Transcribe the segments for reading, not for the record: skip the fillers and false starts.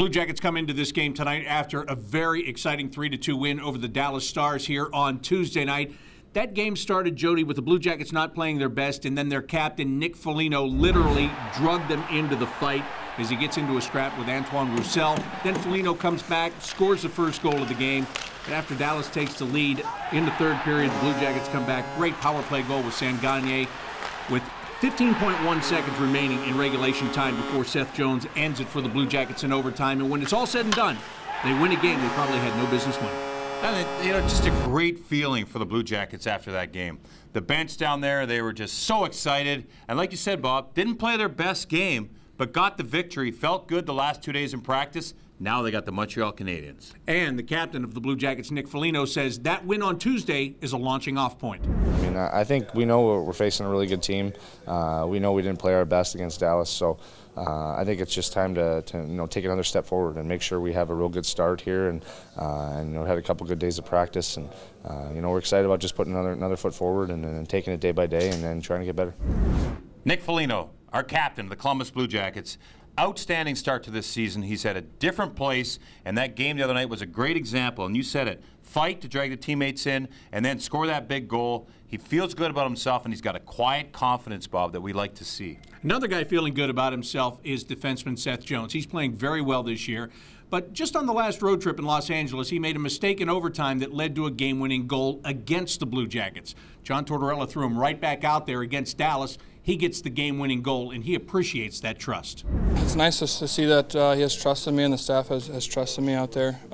Blue Jackets come into this game tonight after a very exciting 3-2 win over the Dallas Stars here on Tuesday night. That game started, Jody, with the Blue Jackets not playing their best, and then their captain, Nick Foligno, literally drugged them into the fight as he gets into a scrap with Antoine Roussel. Then Foligno comes back, scores the first goal of the game. And after Dallas takes the lead in the third period, the Blue Jackets come back. Great power play goal with Sangagne with 15.1 seconds remaining in regulation time before Seth Jones ends it for the Blue Jackets in overtime. And when it's all said and done, they win a game they probably had no business winning. And, just a great feeling for the Blue Jackets after that game. The bench down there, they were just so excited. And like you said, Bob, didn't play their best game, but got the victory. Felt good the last 2 days in practice. Now they got the Montreal Canadiens. And the captain of the Blue Jackets, Nick Foligno, says that win on Tuesday is a launching off point. I think we know we're facing a really good team. We know we didn't play our best against Dallas, so I think it's just time to take another step forward and make sure we have a real good start here, and had a couple good days of practice, and we're excited about just putting another foot forward and taking it day by day and then trying to get better. Nick Foligno, our captain of the Columbus Blue Jackets. Outstanding start to this season. He's at a different place, and that game the other night was a great example. And you said it, fight to drag the teammates in and then score that big goal. He feels good about himself, and he's got a quiet confidence, Bob, that we like to see. Another guy feeling good about himself is defenseman Seth Jones. He's playing very well this year. But just on the last road trip in Los Angeles, he made a mistake in overtime that led to a game-winning goal against the Blue Jackets. John Tortorella threw him right back out there against Dallas. He gets the game-winning goal, and he appreciates that trust. It's nice to see that he has trust in me and the staff has trusted me out there.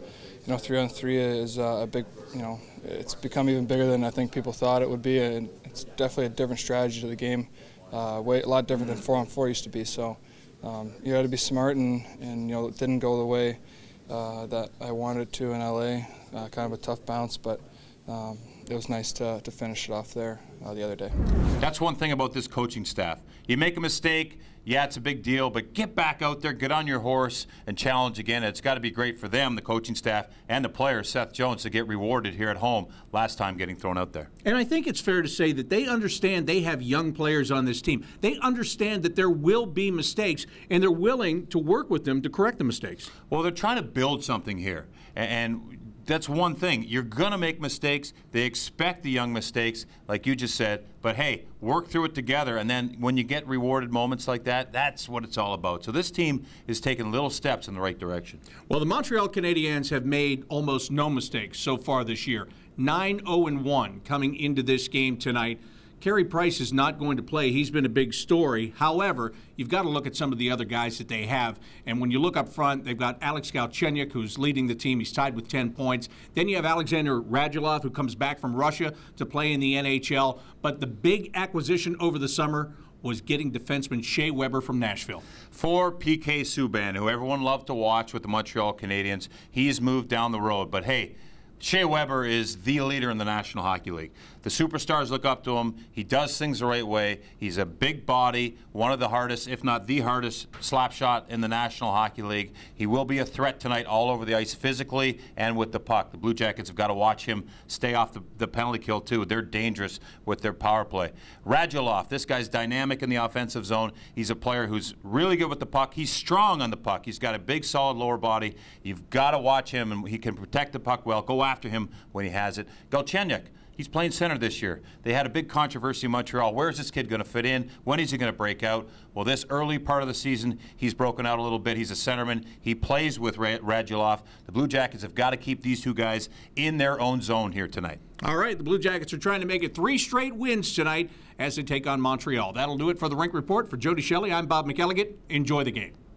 3-on-3 is a big, it's become even bigger than I think people thought it would be, and it's definitely a different strategy to the game, a lot different than 4-on-4 used to be. So you got to be smart, and it didn't go the way that I wanted it to in LA. Kind of a tough bounce, but it was nice to finish it off there the other day. That's one thing about this coaching staff. You make a mistake, yeah, it's a big deal, but get back out there, get on your horse, and challenge again. It's got to be great for them, the coaching staff, and the player, Seth Jones, to get rewarded here at home last time getting thrown out there. And I think it's fair to say that they understand they have young players on this team. They understand that there will be mistakes, and they're willing to work with them to correct the mistakes. Well, they're trying to build something here, and that's one thing. You're going to make mistakes. They expect the young mistakes, like you just said. But, hey, work through it together. And then when you get rewarded moments like that, that's what it's all about. So this team is taking little steps in the right direction. Well, the Montreal Canadiens have made almost no mistakes so far this year. 9-0-1 coming into this game tonight. Carey Price is not going to play. He's been a big story. However, you've got to look at some of the other guys that they have. And when you look up front, they've got Alex Galchenyuk, who's leading the team. He's tied with 10 points. Then you have Alexander Radulov, who comes back from Russia to play in the NHL. But the big acquisition over the summer was getting defenseman Shea Weber from Nashville. For PK Subban, who everyone loved to watch with the Montreal Canadiens, he's moved down the road. But, hey, Shea Weber is the leader in the National Hockey League. The superstars look up to him. He does things the right way. He's a big body, one of the hardest, if not the hardest, slap shot in the National Hockey League. He will be a threat tonight all over the ice physically and with the puck. The Blue Jackets have got to watch him stay off the penalty kill, too. They're dangerous with their power play. Radulov, this guy's dynamic in the offensive zone. He's a player who's really good with the puck. He's strong on the puck. He's got a big, solid lower body. You've got to watch him, and he can protect the puck well. Go after him when he has it. Galchenyuk, he's playing center this year. They had a big controversy in Montreal. Where is this kid going to fit in? When is he going to break out? Well, this early part of the season, he's broken out a little bit. He's a centerman. He plays with Radulov. The Blue Jackets have got to keep these two guys in their own zone here tonight. All right, the Blue Jackets are trying to make it 3 straight wins tonight as they take on Montreal. That'll do it for the Rink Report. For Jody Shelley, I'm Bob McElligott. Enjoy the game.